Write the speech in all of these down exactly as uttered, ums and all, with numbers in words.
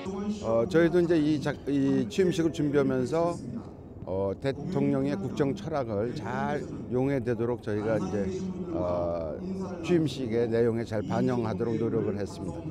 어, 저희도 이제 이, 작, 이 취임식을 준비하면서 어, 대통령의 국정 철학을 잘 용해되도록 저희가 이제 어, 취임식의 내용에 잘 반영하도록 노력을 했습니다.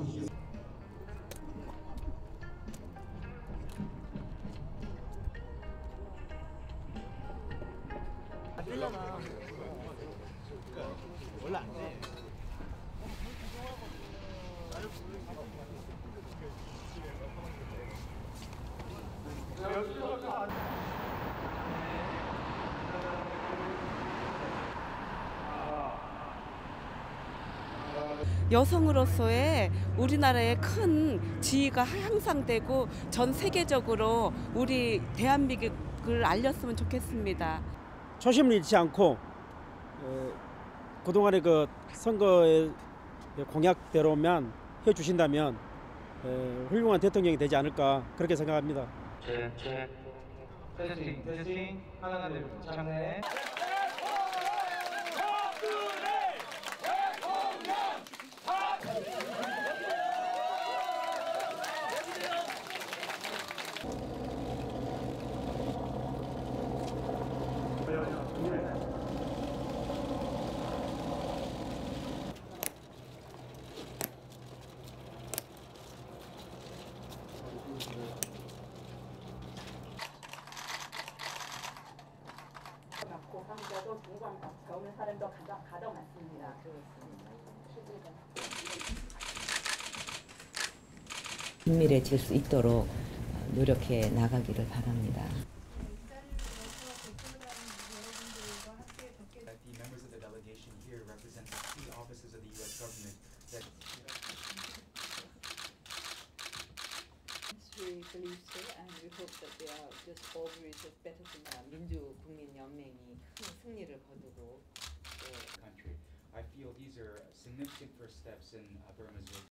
여성으로서의 우리나라의 큰 지위가 향상되고 전 세계적으로 우리 대한민국을 알렸으면 좋겠습니다. 초심을 잃지 않고 그동안의 그 선거의 공약대로만 해주신다면 훌륭한 대통령이 되지 않을까 그렇게 생각합니다. 테스팅 테스팅 하나 둘 장례. 고상자도 중간 겪는 사람도 가장 가장 많습니다. 긴밀해질 수 있도록 노력해 나가기를 바랍니다. We believe so, and we hope that they are just auguries of better things. 민주 국민 연맹이 큰 승리를 거두고 country. I feel these are significant first steps in uh, Burma's